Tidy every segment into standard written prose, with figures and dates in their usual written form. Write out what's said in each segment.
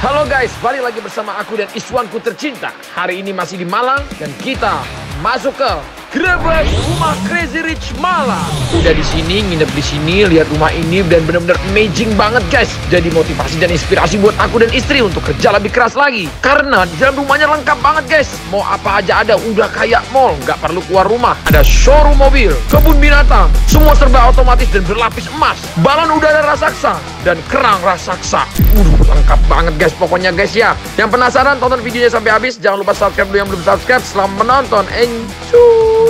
Halo guys, balik lagi bersama aku dan Iswanku tercinta. Hari ini masih di Malang dan kita masuk ke Grebek Rumah Crazy Rich Malang. Udah di sini, nginep di sini, lihat rumah ini dan bener-bener amazing banget guys. Jadi motivasi dan inspirasi buat aku dan istri untuk kerja lebih keras lagi. Karena di dalam rumahnya lengkap banget guys. Mau apa aja ada, udah kayak mall, nggak perlu keluar rumah. Ada showroom mobil, kebun binatang, semua serba otomatis dan berlapis emas. Balon udara raksasa dan kerang raksasa. Lengkap banget guys pokoknya guys ya. Yang penasaran tonton videonya sampai habis. Jangan lupa subscribe dulu yang belum subscribe. Selamat menonton, enjoy.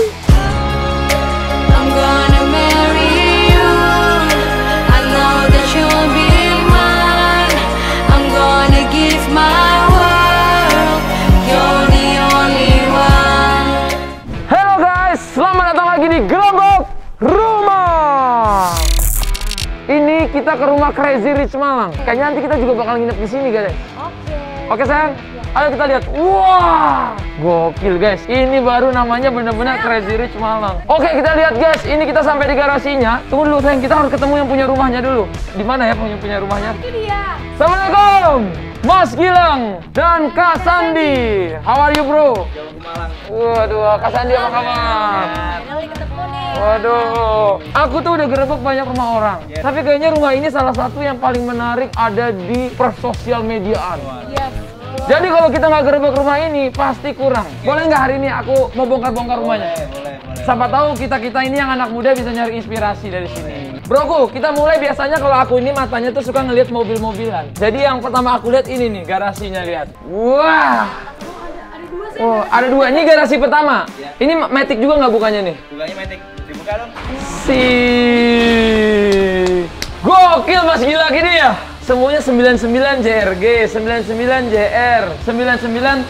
Halo guys, selamat datang lagi di Grebek Rumah. Ini kita ke rumah Crazy Rich Malang. Kayaknya nanti kita juga bakal nginep di sini guys. Oke sayang. Ayo kita lihat. Wah, gokil guys. Ini baru namanya bener-bener Crazy Rich Malang. Oke kita lihat guys. Ini kita sampai di garasinya. Tunggu dulu sayang. Kita harus ketemu yang punya rumahnya dulu. Di mana ya punya rumahnya? Itu dia. Assalamualaikum, Mas Gilang dan Kak Sandi. How are you bro? Jauh ke Malang. Waduh, Kak Sandi apa kabar? Waduh, aku tuh udah gerebek banyak rumah orang. Tapi kayaknya rumah ini salah satu yang paling menarik ada di persosial mediaan. Jadi kalau kita nggak gerebek rumah ini pasti kurang. Boleh nggak hari ini aku mau bongkar-bongkar rumahnya? Boleh. Siapa tahu kita ini yang anak muda bisa nyari inspirasi dari sini. Broku, kita mulai biasanya kalau aku ini matanya tuh suka ngelihat mobil-mobilan. Jadi yang pertama aku lihat ini nih garasinya, lihat. Wah. Oh, ada dua. Ini garasi pertama. Ini Matic juga nggak bukanya nih? Bukanya Matic. Dibuka dong. Gokil Mas Gila gini ya. Semuanya 99 JRG, 99 JR, 99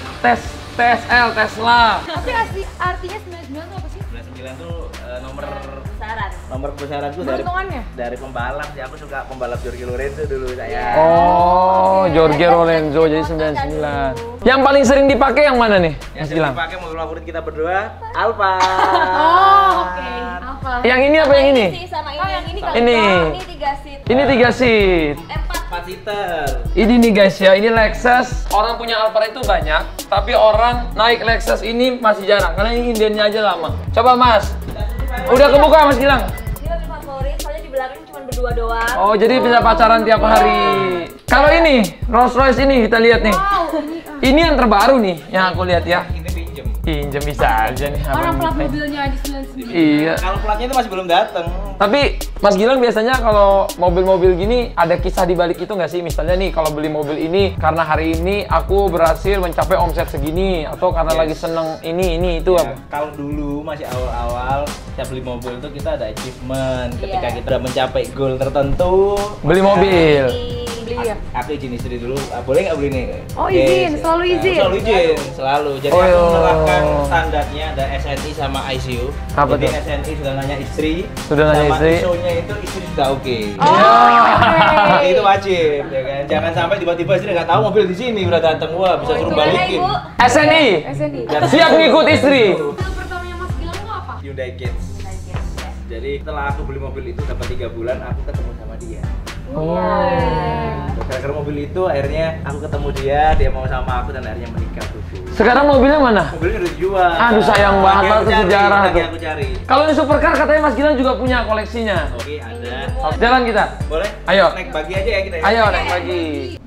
TSL Tesla. Tapi artinya 99 itu apa sih? 99 tuh nomor Besaran. nomor besaran tuh dari pembalap sih. Aku suka pembalap Jorge Lorenzo dulu saya. Oh, Jorge Lorenzo jadi 99. Yang paling sering dipakai yang mana nih? Yang Mas sering Gilang. dipakai mobil favorit kita berdua, Alfa. Oh, oke. Apa? Yang ini apa yang ini? Sama ini kali. Ini. Ini 3 seat. Ini 3 seat. 4 seater. Ini nih guys ya, ini Lexus. Orang punya Alphard itu banyak, tapi orang naik Lexus ini masih jarang karena ini indennya aja lama. Coba Mas. Udah kebuka Mas Gilang? Dia lebih favorit, soalnya di belakang cuma berdua doang. Oh, jadi bisa pacaran tiap hari. Kalau ini, Rolls Royce ini kita lihat nih. Ini yang terbaru nih, yang aku lihat ya. Ini pinjem. Pinjem bisa aja nih. Orang plat abang. mobilnya aja 99. Iya. Kalau platnya itu masih belum datang. Tapi Mas Gilang biasanya kalau mobil-mobil gini ada kisah di balik itu nggak sih? Misalnya nih kalau beli mobil ini karena hari ini aku berhasil mencapai omset segini atau karena lagi seneng ini itu Ya, apa? kalau dulu masih awal-awal saya beli mobil itu kita ada achievement ketika kita udah mencapai goal tertentu. Beli mobil. Beli ya? Aku izin istri dulu, boleh nggak beli nih? Oh, Oke, izin, selalu izin? Selalu izin, selalu. Jadi Oh, aku iya. menerapkan standarnya ada SNI sama ICU. Apa Jadi tuh? SNI sudah nanya istri, Sudah nanya sama istri. ISO-nya itu istri sudah oke. Oh, oke. Itu wajib, ya kan? Jangan sampai tiba-tiba istri nggak tahu mobil di sini udah datang, wah bisa suruh Gimana, balikin. Ibu? SNI. SNI. Siap ngikut istri. Mobil pertamanya Mas Gilang itu apa? Hyundai Kids. Jadi setelah aku beli mobil itu dapat 3 bulan, aku ketemu sama dia. Oh. Gara-gara mobil itu akhirnya aku ketemu dia mau sama aku dan akhirnya menikah tuh. Sekarang mobilnya mana? Mobilnya udah dijual. Aduh, sayang banget, Lagi aku itu cari, sejarah lagi tuh. aku cari. Kalau ini supercar katanya Mas Gilang juga punya koleksinya. Oke, ada. Jalan kita. Boleh? Ayo. Naik bagi aja ya kita ya. Ayo naik pagi.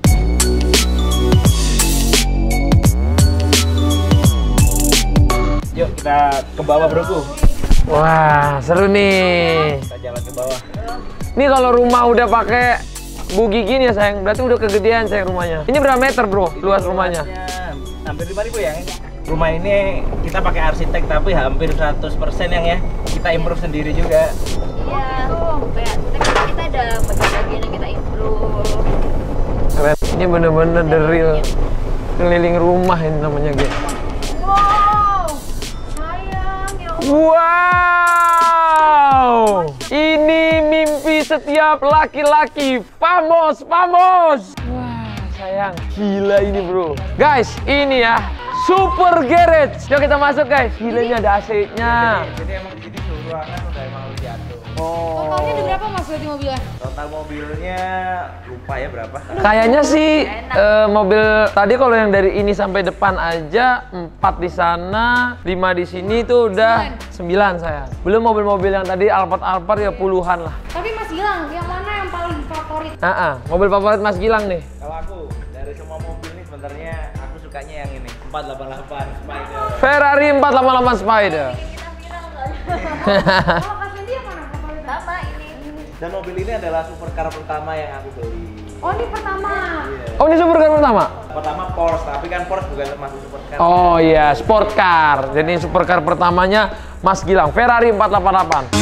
Yuk kita ke bawah broku. Wah, seru nih. Kita jalan ke bawah. Ini kalau rumah udah pakai bugi gini ya sayang, berarti udah kegedean sayang rumahnya. Ini berapa meter bro, luas rumahnya? Hampir 5.000 ya. Rumah ini kita pakai arsitek tapi hampir 100% yang ya kita improve sendiri juga. Iya. Kita ada bagian-bagian yang kita improve. Keren. Ini bener-bener the real keliling rumah ini namanya guys. Wow. Sayang, ya Allah. Wow, ini mimpi setiap laki-laki. Famos. Wah, sayang, gila ini bro. Guys, ini ya, super garage. Yuk kita masuk guys. Gila ini ada AC-nya. Jadi emang di sini suhu ruangan udah emang harus diatur. Totalnya ada berapa Mas berarti mobilnya? Total mobilnya lupa ya berapa. Kayaknya sih mobil tadi kalau yang dari ini sampai depan aja 4 di sana, 5 di sini itu udah 9 saya. Belum mobil-mobil yang tadi Alphard ya puluhan lah. Tapi Mas Gilang, yang mana yang paling favorit? Mobil favorit Mas Gilang nih. Kalau aku dari semua mobil ini sebenarnya aku sukanya yang ini 488 Spider. Ferrari 488 Spider. Kita viral kan. Kalau Kak Sandy yang mana favorit? Sama ini. Dan mobil ini adalah supercar pertama yang aku beli. Oh ini pertama. Oh ini supercar pertama? Pertama Porsche, tapi kan Porsche bukan termasuk supercar. Oh iya, sport car. Jadi supercar pertamanya Mas Gilang, Ferrari 488.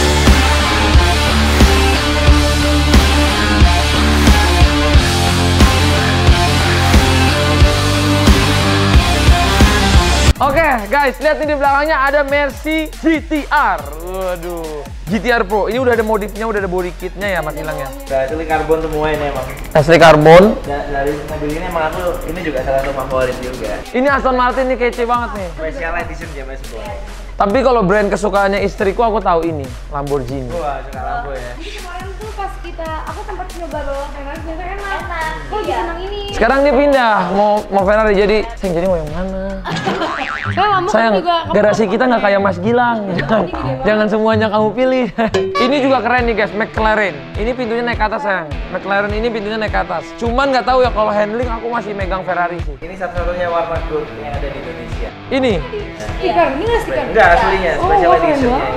Oke guys, lihat nih di belakangnya ada Mercy GTR. Waduh, GTR Pro. Ini udah ada modifnya, udah ada body kitnya ya Mas Gilang ya? Udah asli karbon semua ini emang. Asli karbon. Dari mobil ini emang aku ini juga salah satu favorit juga. Ini Aston Martin nih kece banget nih. Special edition James Bond. Tapi kalau brand kesukaannya istriku aku tahu ini, Lamborghini. Wah, suka Lambo ya. Jadi kemarin tuh pas aku sempat nyoba bawa Ferrari, ternyata enak. Kok Iya. senang ini? Sekarang dia pindah mau Ferrari, jadi sayang jadi mau yang mana? Sayang, garasi kita nggak kayak Mas Gilang. Jangan semuanya kamu pilih. Ini juga keren nih guys, McLaren. Ini pintunya naik ke atas sayang. McLaren ini pintunya naik ke atas. Cuman nggak tahu ya kalau handling aku masih megang Ferrari sih. Ini satu-satunya warna gold yang ada di Indonesia. Ini. Stiker, ini nggak stiker? Enggak aslinya, special keren edition. banget.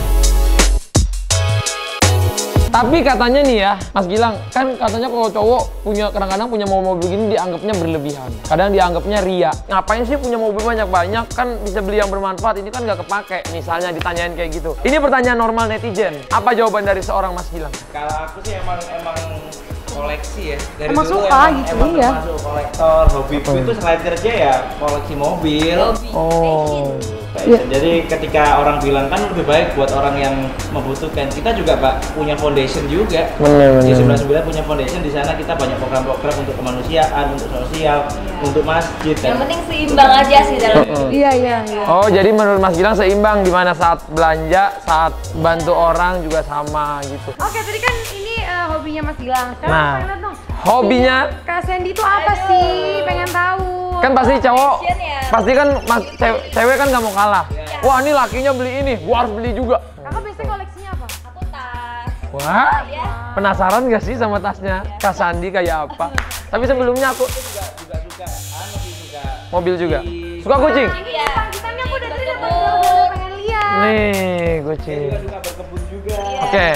Tapi katanya nih ya, Mas Gilang, kan katanya kalau cowok kadang-kadang punya mobil begini dianggapnya berlebihan. Kadang dianggapnya ria. Ngapain sih punya mobil banyak-banyak? Kan bisa beli yang bermanfaat, ini kan nggak kepake. Misalnya ditanyain kayak gitu. Ini pertanyaan normal netizen. Apa jawaban dari seorang Mas Gilang? Kalau aku sih emang koleksi ya. Dari Emang dulu suka gitu, emang iya. termasuk kolektor. Hobiku itu selain kerja ya koleksi mobil. Oh. Fashion. Jadi ketika orang bilang kan lebih baik buat orang yang membutuhkan, kita juga Pak punya foundation juga. Bener. Di 99 punya foundation, di sana kita banyak program-program untuk kemanusiaan, untuk sosial, untuk masjid. Yang penting seimbang aja sih dalam hidup. Iya. Oh, jadi menurut Mas Gilang seimbang di mana saat belanja, saat bantu orang juga sama gitu. Oke, tadi kan ini hobinya Mas Gilang. Sekarang Nah, pengen lihat dong. hobinya Kak Sandy itu apa sih? Pengen tahu. kan pasti cowok, Fashion ya. pasti kan cewek kan nggak mau kalah. Wah, ini lakinya beli ini, gua harus beli juga. Kakak biasanya koleksinya apa? Aku tas. Wah, Ya. penasaran gak sih sama tasnya Kak Sandi kayak apa? Tapi sebelumnya aku juga suka suka mobil juga. Suka kucing? Iya. Kita aku udah tadi udah pengen lihat. Nih, kucing. juga suka berkebun juga. Oke.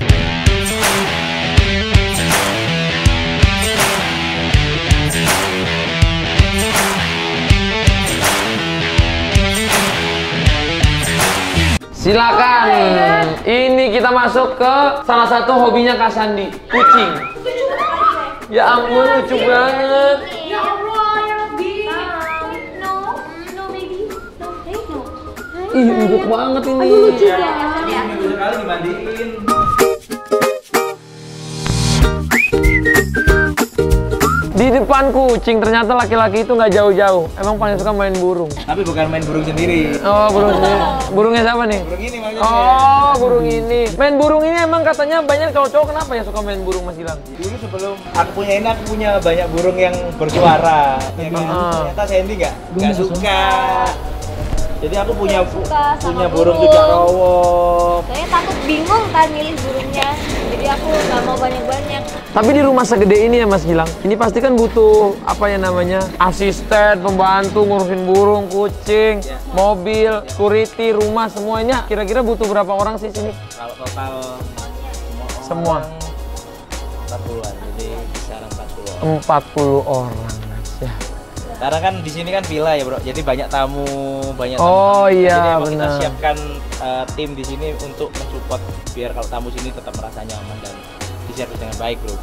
Silakan. Ini kita masuk ke salah satu hobinya Kak Sandi, kucing. Ya ampun, lucu banget. Ya Allah, ya Rabbi. No baby. No, hey no. Ih, empuk banget ini. Lucu ya. Minggu sekali dimandiin. Di depan kucing, ternyata laki-laki itu nggak jauh-jauh. Emang paling suka main burung. Tapi bukan main burung sendiri. Oh, burung sendiri. Burungnya siapa nih? Burung ini maksudnya. Oh, burung ini. Main burung ini emang katanya banyak cowok-cowok, kenapa ya suka main burung Mas Gilang? Dulu sebelum aku punya ini, aku punya banyak burung yang bersuara. Ya kan? Ternyata Sandy nggak suka. Jadi aku punya Suka sama burung burung. juga rawok. Soalnya takut bingung kan milih burungnya. Jadi aku nggak mau banyak-banyak. Tapi di rumah segede ini ya Mas Gilang, ini pasti kan butuh apa ya namanya, asisten, pembantu, ngurusin burung, kucing, mobil, security, rumah, semuanya. Kira-kira butuh berapa orang sih sini? Kalau total Semua. 40-an, jadi kisaran 40 orang. 40 orang. Ya. Karena kan di sini kan villa ya bro, jadi banyak tamu, banyak Oh, tamu. iya, Jadi emang kita benar. siapkan tim di sini untuk mensupport biar kalau tamu sini tetap merasa nyaman dan diservis dengan baik bro.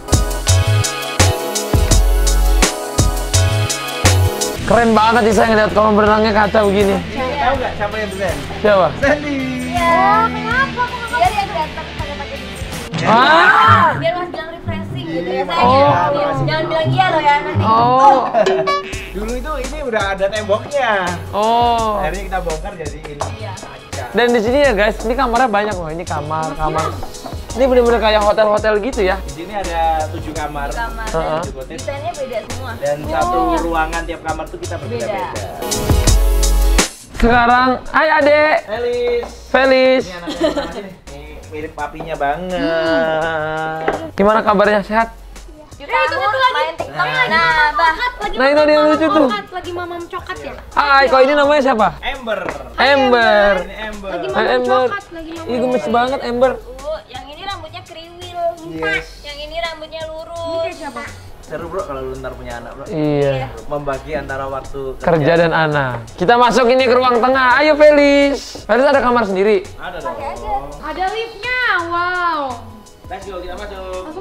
Keren banget sih saya ngeliat kolam berenangnya kaca begini. Tahu nggak siapa yang desain? Siapa? Sandy. Iya. Kenapa? Biar yang datang pada pakai di sini. Ah! Biar Mas bilang refreshing gitu ya. Saya Oh. jangan bilang iya loh ya nanti. Oh. Dulu itu ini udah ada temboknya. Oh. Akhirnya kita bongkar jadi ini Iya. kaca. Dan di sini ya guys, ini kamarnya banyak loh. Ini kamar. Ini bener-bener kayak hotel-hotel gitu ya. Di sini ada 7 kamar. Dan desainnya beda semua. Dan satu ruangan tiap kamar tuh kita berbeda-beda. Sekarang, hai adek. Felis. Ini anaknya sama sini. Ini mirip papinya banget. Gimana kabarnya, sehat? Itu main TikTok. Nah, Nah itu dia yang lucu tuh. Lagi mamam coklat ya? Hai, kok ini namanya siapa? Ember. Ember. Ini Ember. Lagi Hai, mamam Ember. coklat, lagi mamam. Ih, gemes banget Ember. yang ini rambutnya kriwil. Yes. Yang ini rambutnya Ini lurus. kayak siapa? Seru bro kalau lu ntar punya anak bro. Iya. Membagi antara waktu Kerja dan anak. Kita masuk ini ke ruang tengah. Ayo Felis. Felis ada kamar sendiri. Ada dong. Ada liftnya, wow. Let's go, kita masuk.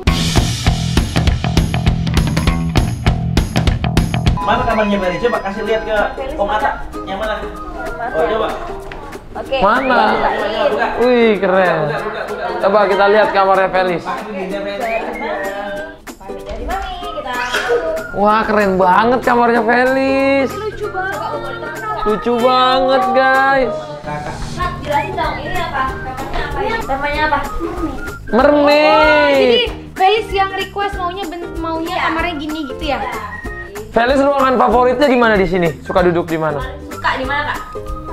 Mana kamarnya Bari? Coba kasih lihat ke Om Ata. Yang mana? Oh coba. Oke. Mana? Buka. Wih, keren. Coba kita lihat kamarnya Felis. Dari mami kita masuk. Wah, keren banget kamarnya Felis. Lucu banget. Lucu banget, guys. Nah, jelasin dong ini apa? Kamarnya apa ya? Temanya apa? Mermaid. Jadi Felis yang request maunya kamarnya gini gitu ya? Felis ruangan favoritnya di mana di sini? Suka duduk di mana? Suka di mana, Kak?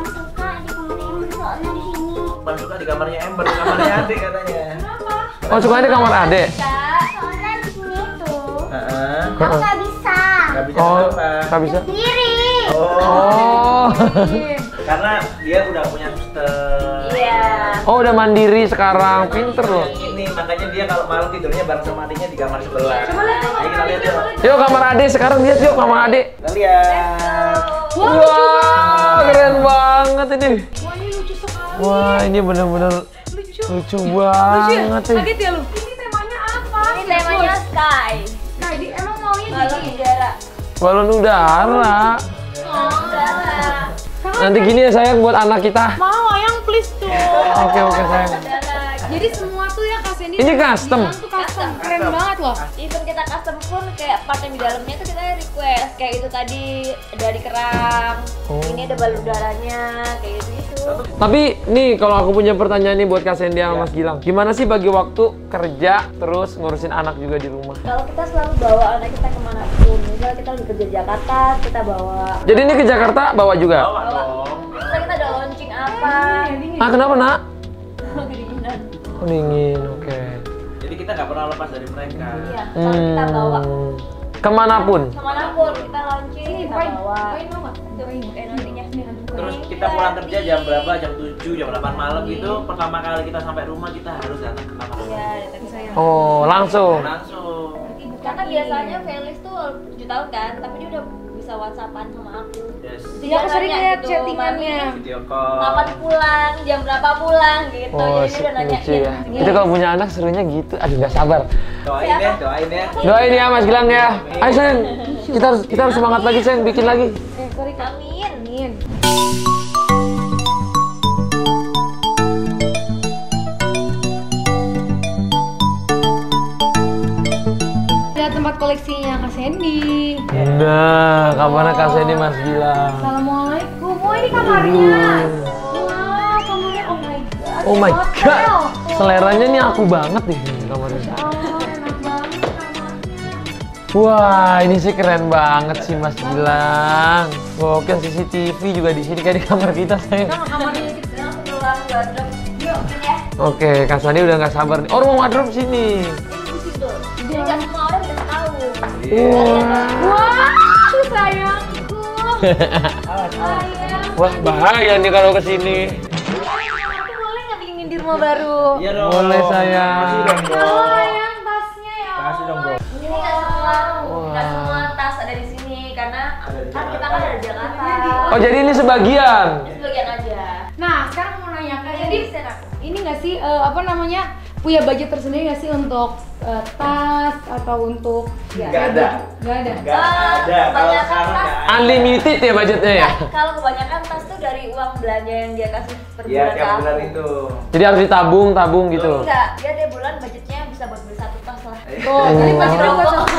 Paling suka di kamarnya Ember, di kamarnya Adik katanya. Oh, sukanya di kamar adek. Soalnya di sini tuh Heeh. aku nggak bisa Gak bisa Oh, apa? nggak bisa. sendiri. Oh. Karena dia udah punya suster. Iya. Oh, udah mandiri sekarang. Pinter loh. Ini makanya dia kalau malam tidurnya bareng sama adiknya di kamar sebelah. Coba lihat, Ayo kita lihat yuk. Yuk kamar adek sekarang, lihat yuk kamar adek. Kita lihat. Wah, keren banget ini. Wah, ini lucu sekali. Wah, ini bener-bener Lucu. lucu Lucu ya? banget nih. Kaget ya lu? Ini temanya apa? Ini temanya sky. Nah, emang maunya Balon gini? udara. Balon udara. Balon udara. Nanti gini ya sayang buat anak kita. Mau, yang please tuh. Oke sayang. Udara. Jadi semua tuh ya Kak Sandy. Ini custom. Tuh custom, keren banget loh. Even kita custom pun kayak part yang di dalamnya tuh kita request kayak itu tadi dari kerang. Oh. Ini ada balon udaranya kayak gitu. Tapi nih kalau aku punya pertanyaan nih buat Kak Sandy sama Mas Gilang. Gimana sih bagi waktu kerja terus ngurusin anak juga di rumah? Kalau kita selalu bawa anak kita kemanapun, misalnya kita lagi kerja di Jakarta, kita bawa. Jadi ini ke Jakarta bawa juga? Bawa dong. Misalnya kita ada launching apa? Ah kenapa nak? Kedinginan. Oh dingin, oke. Jadi kita nggak pernah lepas dari mereka. Iya, kalau kita bawa Kemanapun? kemanapun kita launching, kita bawa. Poin mau nggak? Kayak nantinya. Terus kita pulang kerja jam berapa? Jam 7, jam 8 malam gitu. Pertama kali kita sampai rumah kita harus datang ke kamar. Iya, datang saya. Oh langsung? Langsung. Karena biasanya Felix tuh 7 tahun kan, tapi dia udah bisa WhatsAppan sama aku. Yes. Iya, aku sering nanya lihat gitu, chattingannya. "Mami, Video call. kapan pulang, jam berapa pulang gitu." Oh Jadi dia udah nanya. lucu ya. Itu kalau punya anak serunya gitu. Aduh nggak sabar. Doain ya, doain ya. Doain ya Mas Gilang ya. Ayo sayang, kita harus semangat lagi sayang, bikin lagi. Sorry Kak. Amin. Amin. Ada tempat koleksinya Kak Sandy. Nah, kamarnya Kak Sandy Mas Gilang. Assalamualaikum. Oh ini kamarnya. Wow, kamarnya Oh oh my god. my Kayak god. hotel. Seleranya nih aku banget nih kamarnya. Oh, enak banget kamar. Wah, ini sih keren banget sih Mas Gilang. Oke, CCTV juga di sini kayak di kamar kita sayang. Kamarnya kita langsung pulang wardrobe. Yuk, ini ya. Oke, Kak Sandy udah nggak sabar nih. Oh, rumah wardrobe sini. Ini di situ. Jadi nggak semua orang bisa tahu. Wow, sayangku. Sayang. Wah, bahaya nih kalau kesini. Aku boleh nggak bikin di rumah baru? Iya dong. Boleh, sayang. Kasih dong bro. Sayang tasnya ya. Kasih dong bro. Ini nggak semua tas ada di sini karena kan kita kan ada di Jakarta. Oh, jadi ini sebagian. Sebagian aja. Nah, sekarang mau nanya Kak Sandy, ini nggak sih apa namanya punya budget tersendiri nggak sih untuk tas atau untuk Nggak ada. Nggak ada. Nggak ada. Kalau sekarang nggak ada. Unlimited ya budgetnya ya? Kalau kebanyakan tas tuh dari uang belanja yang dia kasih per Iya, bulan ke tiap aku. bulan itu. Jadi harus ditabung gitu. Enggak, dia tiap bulan budgetnya bisa buat beli 1 tas lah. Oh, jadi budgetnya buat satu tas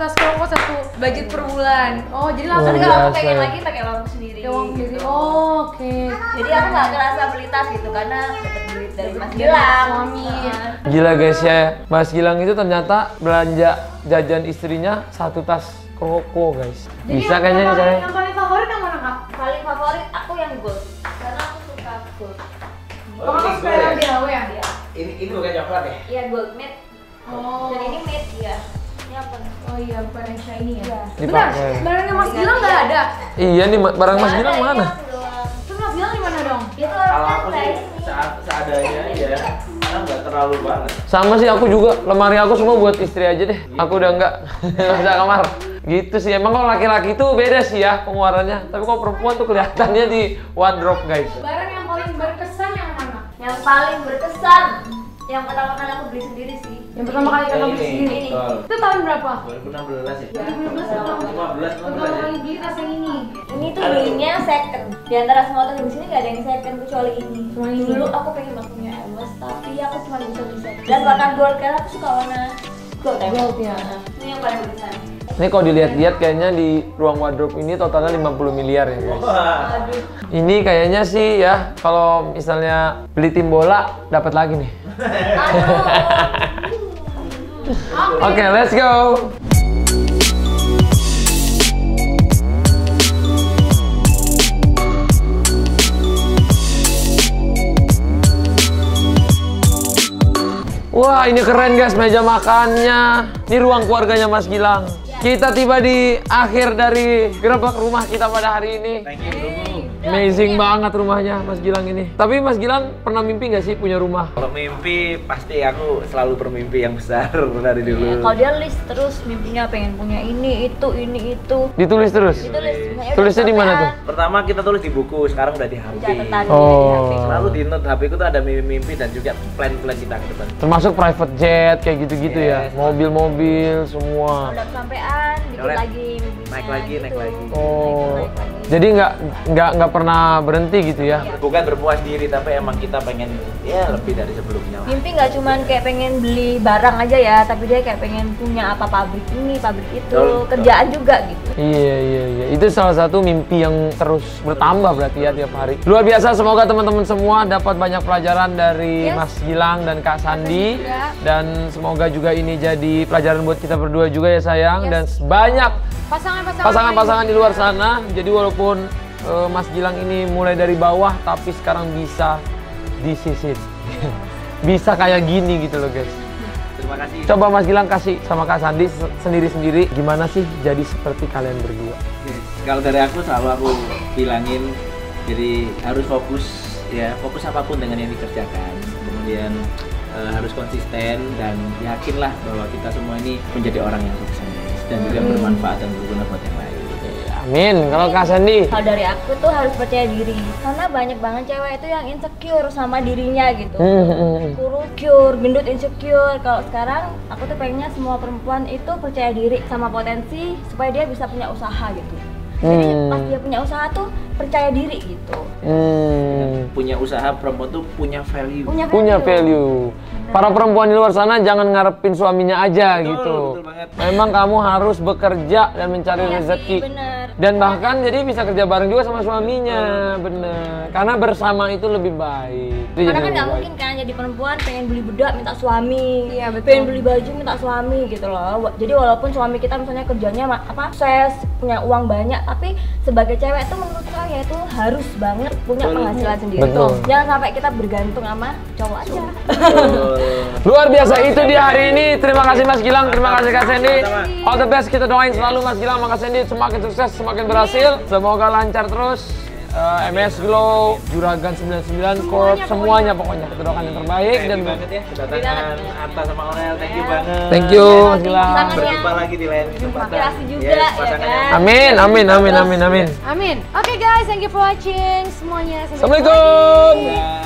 tas rokok, satu budget per bulan. Oh, jadi langsung Tapi nggak kalau aku pakai pengen lagi pakai uang sendiri. pakai uang sendiri. Oh, oke. Jadi aku nggak ngerasa beli tas gitu karena dapat duit dari Mas Gilang. Suami. Gila guys ya, Mas Gilang itu ternyata belanja jajan istrinya satu tas rokok guys. Jadi Bisa kayaknya nih saya. Yang paling favorit yang mana, Kak? Paling favorit aku yang gold karena aku suka gold. Oh, kamu suka yang BHW ya? Iya. Ini bukan coklat ya? Iya gold matte. Oh. Dan ini matte ya. Ini apa? Oh iya, bukan yang shiny ya? Iya. Benar, Dipakai. barangnya Mas Gilang nggak ada? Iya nih barang Mas Gilang Nggak ada, mana? ini aku doang. Terus Mas Gilang di mana dong? Itu Kalau orangnya aku sih kayak ini. seadanya aja, karena nggak terlalu banget. Sama sih aku juga, lemari aku semua buat istri aja deh. Aku udah enggak bisa kamar. Gitu sih, emang kalau laki-laki tuh beda sih ya pengeluarannya. Tapi kalau perempuan tuh kelihatannya di wardrobe guys. Barang yang paling berkesan yang mana? Yang paling berkesan yang pertama kali aku beli sendiri sih. Yang pertama kali kakak beli sendiri. Betul. Itu tahun berapa? 2016 ya? 2015 atau 15, pertama kali beli tas yang ini. Ini tuh belinya second. Di antara semua tas di sini nggak ada yang second kecuali ini. Cuma ini. Dulu aku pengen banget punya Hermes, tapi aku cuma bisa beli second. Dan warna gold karena aku suka warna gold ya. Gold ya. Ini yang paling berkesan. Ini kalau dilihat-lihat kayaknya di ruang wardrobe ini totalnya 50 miliar ya guys. Wah, Aduh. Ini kayaknya sih ya kalau misalnya beli tim bola dapat lagi nih. Aduh. Oke, let's go. Wah, ini keren guys meja makannya. Ini ruang keluarganya Mas Gilang. Kita tiba di akhir dari gerbang rumah kita pada hari ini. thank you bro. Amazing banget rumahnya Mas Gilang ini. Tapi Mas Gilang pernah mimpi nggak sih punya rumah? Kalau mimpi pasti aku selalu bermimpi yang besar dari dulu. Kalau dia list terus mimpinya pengen punya ini itu. Ditulis terus? Ditulis. Makanya Tulisnya udah di mana tuh? sampean. Pertama kita tulis di buku, sekarang udah di HP. Catatan Oh. di HP. Selalu di note HP ku tuh ada mimpi-mimpi dan juga plan-plan kita ke depan. Termasuk private jet kayak gitu-gitu ya? Yes. Mobil-mobil semua. Udah kesampean, dikit Udah, lagi mimpinya. naik lagi, naik gitu. lagi. Oh, Naik lagi. jadi nggak pernah berhenti gitu ya? Bukan berpuas diri, tapi emang kita pengen ya lebih dari sebelumnya lah. Mimpi nggak cuman kayak pengen beli barang aja ya, tapi dia kayak pengen punya apa pabrik ini, pabrik itu, Betul, kerjaan juga gitu. Iya. Itu salah satu mimpi yang terus bertambah berarti ya tiap hari. Luar biasa, semoga teman-teman semua dapat banyak pelajaran dari Yes. Mas Gilang dan Kak Sandi. juga. Dan semoga juga ini jadi pelajaran buat kita berdua juga ya sayang. Yes. Dan banyak pasangan-pasangan di luar sana. Jadi walaupun Mas Gilang ini mulai dari bawah, tapi sekarang bisa disisir. Bisa kayak gini gitu loh guys. Terima kasih. Coba Mas Gilang kasih sama Kak Sandi sendiri-sendiri gimana sih jadi seperti kalian berdua. Kalau dari aku selalu aku bilangin, jadi harus fokus ya, fokus apapun dengan yang dikerjakan. Kemudian harus konsisten dan yakinlah bahwa kita semua ini menjadi orang yang sukses dan juga bermanfaat dan berguna buat yang lain. Amin. Kalau Kak Sandi? Kalau dari aku tuh harus percaya diri, karena banyak banget cewek itu yang insecure sama dirinya gitu. Kurus, gendut, insecure. Kalau sekarang aku tuh pengennya semua perempuan itu percaya diri sama potensi supaya dia bisa punya usaha gitu. Jadi pas dia punya usaha tuh percaya diri gitu. Punya usaha perempuan tuh punya value. Punya value. Para perempuan di luar sana jangan ngarepin suaminya aja gitu. Betul banget. Memang kamu harus bekerja dan mencari Iya rezeki. sih, bener. Dan bahkan jadi bisa kerja bareng juga sama suaminya, bener. Karena bersama itu lebih baik. Itu Karena jadi kan lebih nggak baik. mungkin kan jadi perempuan pengen beli bedak minta suami, Iya, betul. pengen beli baju minta suami gitu loh. Jadi walaupun suami kita misalnya kerjanya sukses, punya uang banyak, tapi sebagai cewek tuh menurut saya itu harus banget punya penghasilan sendiri. Betul. Jangan sampai kita bergantung sama cowok aja. Luar biasa itu di hari ini. Terima kasih Mas Gilang, terima kasih Kak Sandy. All the best, kita doain selalu Mas Gilang sama Kak Sandy semakin sukses, semakin berhasil. Semoga lancar terus. MS Glow, Juragan 99 Corp, semuanya pokoknya kita doakan yang terbaik dan banget ya kedatangan Anta sama Aurel, thank you banget. thank you Mas Gilang. Sangat Berjumpa lagi di lain kesempatan. Inspirasi juga, Yes, ya pasangan kan? yang- Amin, amin, amin, amin, amin. Amin. Oke guys, thank you for watching semuanya. Sampai jumpa Assalamualaikum. lagi. Ya.